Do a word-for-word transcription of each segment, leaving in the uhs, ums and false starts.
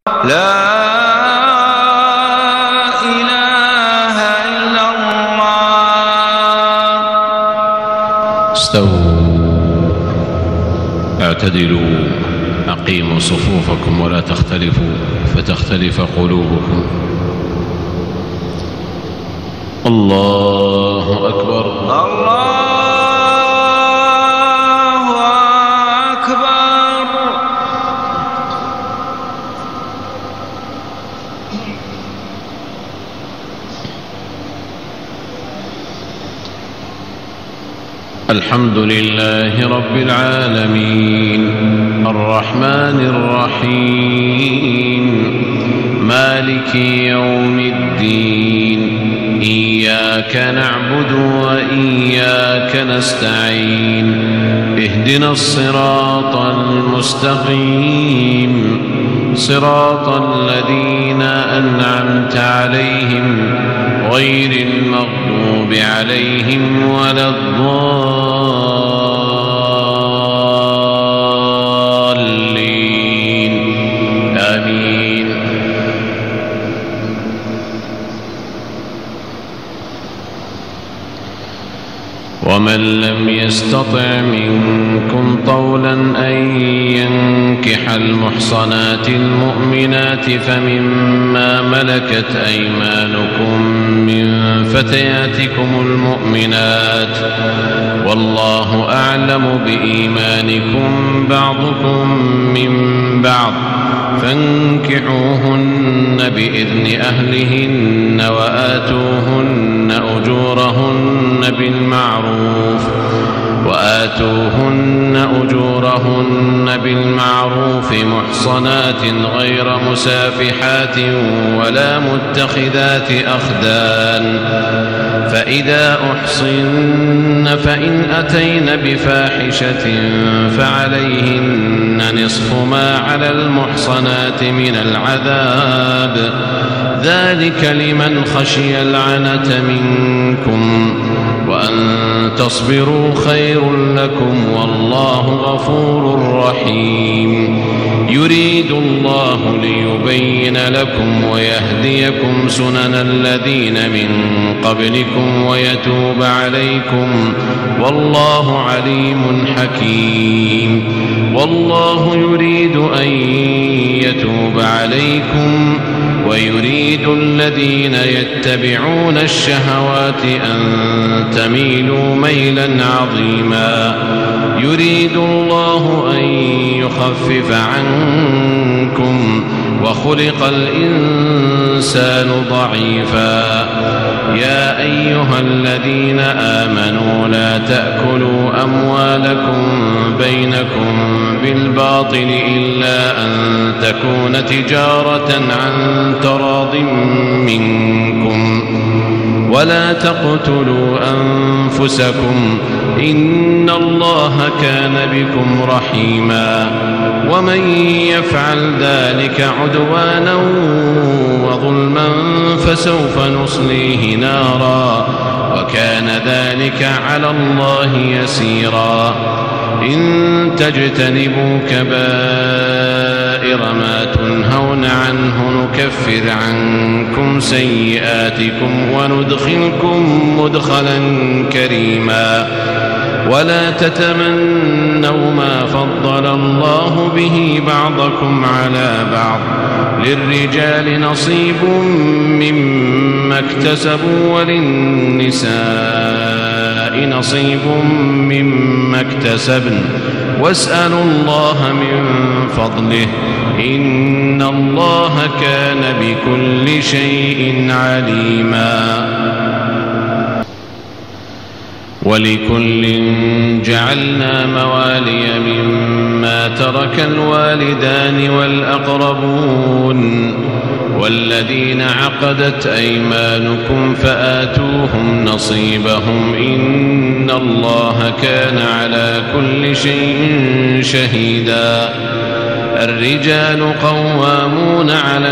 لا إله إلا الله. استووا اعتدلوا أقيموا صفوفكم ولا تختلفوا فتختلف قلوبكم. الله أكبر. الله أكبر. الحمد لله رب العالمين الرحمن الرحيم مالك يوم الدين إياك نعبد وإياك نستعين اهدنا الصراط المستقيم صراط الذين أنعمت عليهم غير المغضوب عليهم ولا الضالين آمين. ومن لم يستطع منكم طولا أن ينكح المحصنات المؤمنات فمما ملكت أيمانكم من فتياتكم المؤمنات والله أعلم بإيمانكم بعضكم من بعض فانكحوهن بإذن أهلهن وآتوهن أجورهن بالمعروف وآتوهن أجورهن بالمعروف محصنات غير مسافحات ولا متخذات أخدان فإذا أحصن فإن أتين بفاحشة فعليهن نصف ما على المحصنات من العذاب ذلك لمن خشي العنة منكم وأن تصبروا خير لكم والله غفور رحيم. يريد الله ليبين لكم ويهديكم سنن الذين من قبلكم ويتوب عليكم والله عليم حكيم. والله يريد أن يتوب عليكم ويريد الذين يتبعون الشهوات أن تميلوا ميلا عظيما. يريد الله أن يخفف عنكم وخلق الإنسان ضعيفا. يا أيها الذين آمنوا لا تأكلوا أموالكم بينكم بالباطل إلا أن تكون تجارة عن تراض منكم ولا تقتلوا أنفسكم إن الله كان بكم رحيما. ومن يفعل ذلك عدوانا وظلما فسوف نصليه نارا وكان ذلك على الله يسيرا. إن تجتنبوا كبائر ما تنهون عنه نكفر عنكم سيئاتكم وندخلكم مدخلا كريما. ولا تتمنوا ما فضل الله به بعضكم على بعض للرجال نصيب مما اكتسبوا وللنساء نصيب مما اكتسبن واسألوا الله من فضله إن الله كان بكل شيء عليما. ولكل جعلنا موالي مما ترك الوالدان والأقربون والذين عقدت أيمانكم فآتوهم نصيبهم إن الله كان على كل شيء شهيدا. الرجال قوامون على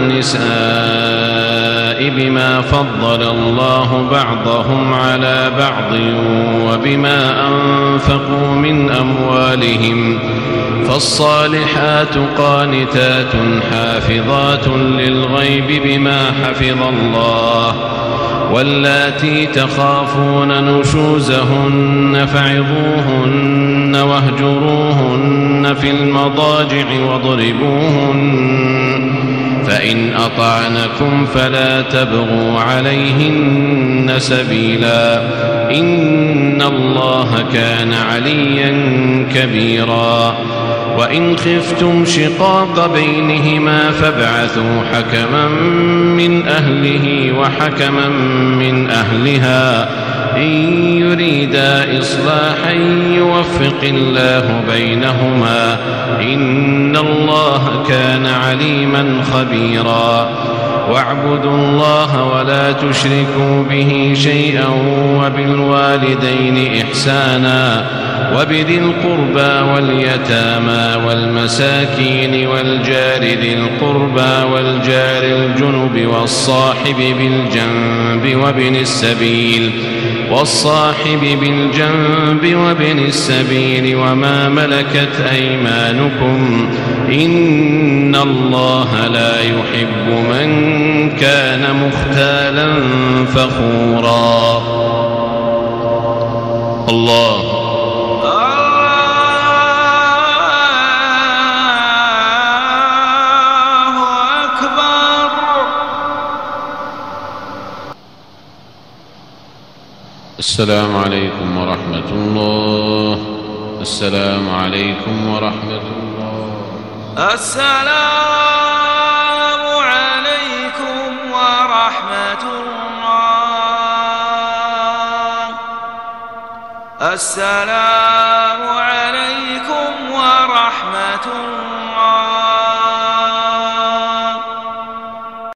النساء بما فضل الله بعضهم على بعض وبما أنفقوا من أموالهم فالصالحات قانتات حافظات للغيب بما حفظ الله واللاتي تخافون نشوزهن فعظوهن واهجروهن في المضاجع واضربوهن فإن أطعنكم فلا تبغوا عليهن سبيلا إن الله كان عليا كبيرا وإن خفتم شقاق بينهما فابعثوا حكما من أهله وحكما من أهلها إن يريدا إصلاحا يوفق الله بينهما إن الله كان عليما خبيرا واعبدوا الله ولا تشركوا به شيئا وبالوالدين إحسانا وبذي القربى واليتامى والمساكين والجار ذي القربى والجار الجنب والصاحب بالجنب وابن السبيل والصاحب بالجنب وابن السبيل وما ملكت أيمانكم إن الله لا يحب من كان مختالا فخورا. الله السلام عليكم ورحمة الله. السلام عليكم ورحمة الله. السلام عليكم ورحمة الله. السلام عليكم ورحمة الله.